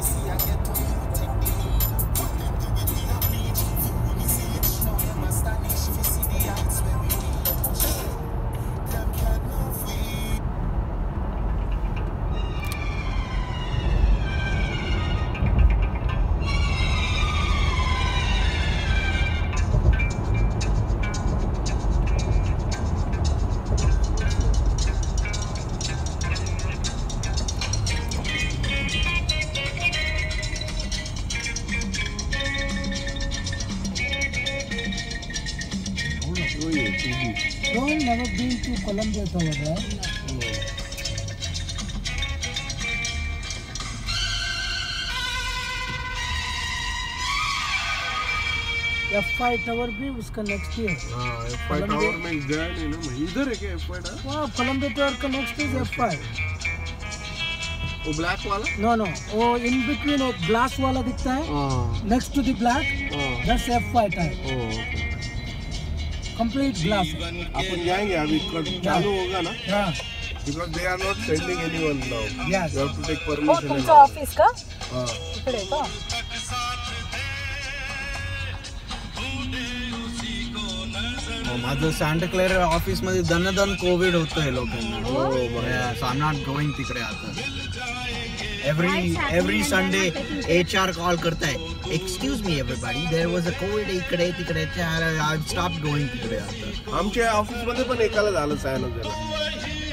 No, never been to Colombia Tower, right? F5 tower भी उसका next ही है। F5 tower में गया नहीं ना मैं, इधर है क्या F5 टावर? वाह, कोलंबिया टावर का नेक्स्ट इज F5। वो ब्लैक वाला? No, no, वो इन बिटवीन एक ग्लास वाला दिखता है। Next to the black, that's F5 tower. Complete glass. अपन जाएंगे अभी, चालू होगा ना? हाँ। Because they are not sending anyone now. Yes. You have to take वो permission. तुमचा ऑफिस का? इकडे का? माझं सांता क्लेरा ऑफिस मध्ये दन कोविड होतंय लोकांना. So I'm not going तिकडे आता. Every Sunday HR कॉल करताय. Excuse me everybody, there was a COVID इकडे तिकडे. I've stopped going तिकडे आता. आमच्या ऑफिस मध्ये पण एकाला झालं सायनोजेला.